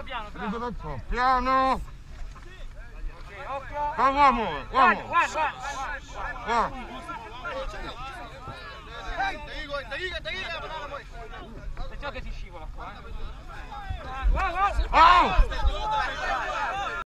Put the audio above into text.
Piano. Uomo. Guarda. Perciò che si scivola qua, Oh!